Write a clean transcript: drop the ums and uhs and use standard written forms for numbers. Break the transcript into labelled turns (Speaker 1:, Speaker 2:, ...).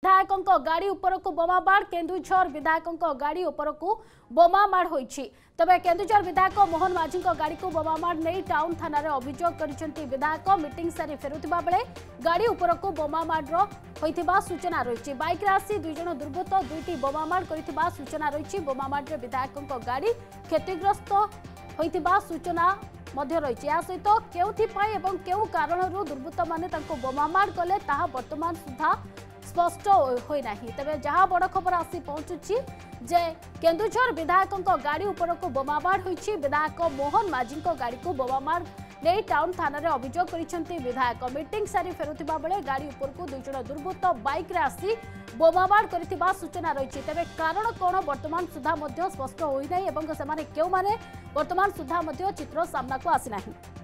Speaker 1: विधायकों गाड़ी उपरकू बोमाबाड़ केन्दुझर विधायकों गाड़ी उपरकू बोमामाड़ होइछि। तबे केन्दुझर विधायक मोहन माझी गाड़ी को बोमामाड़ नहीं टाउन थाना रे अभियोग करिसेंति विधायक मीटिंग सारी फेरुथिबा बेले गाड़ी उपरकू बोमामाड़ होइथिबा सूचना रही। बाइक आसी दुई जन दुर्बृत्त दुईटी बोमामाड़ करिथिबा सूचना रही। बोमामाड़ रे विधायकों गाड़ी क्षतिग्रस्त होइथिबा सूचना मध्य रही। सहित केउथिपाई एवं केउ कारणरू दुर्बृत्त माने तांको बोमामाड़ कले ताहा वर्तमान सुधा स्पष्ट होई नाही। तबे जहाँ बड़ खबर आसी पहुंचुची जे केन्दुझर विधायकों गाड़ी उपरकू बोमामाड़ होइछि। विधायक मोहन माझी गाड़ी को बोमामाड़ नहीं टाउन थाना रे अभियोग करिसेंति विधायक मीटिंग सारी फेरुथिबा बेले गाड़ी उपरकू दुई जन दुर्बृत्त बाइक रे आसी बोमामाड़ करिथिबा सूचना रही। तेबे कारण कोन वर्तमान सुधा मध्य स्पष्ट होई नाही एवं सेमाने केउ माने वर्तमान सुधा मध्य चित्र सामना को आसी नाही।